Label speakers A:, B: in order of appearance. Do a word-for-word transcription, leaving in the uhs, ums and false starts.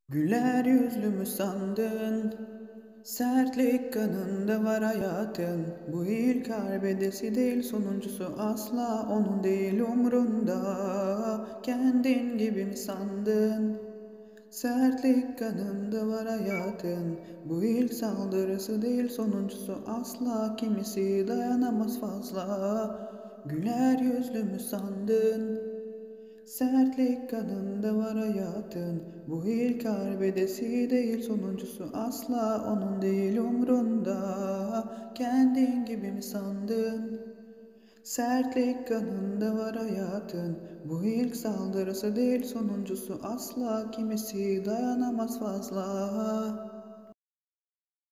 A: Güler yüzlü mü sandın? Sertlik kanında var hayatın. Bu ilk arbedesi değil, sonuncusu asla onun değil umrunda. Kendin gibi mi sandın? Sertlik kanında var hayatın. Bu ilk saldırısı değil, sonuncusu asla. Kimisi dayanamaz fazla. Güler yüzlü mü sandın? Sertlik kanında var hayatın. Bu ilk arbedesi değil, sonuncusu asla onun değil umrunda. Kendin gibi mi sandın? Sertlik kanında var hayatın. Bu ilk saldırısı değil, sonuncusu asla. Kimisi dayanamaz fazla.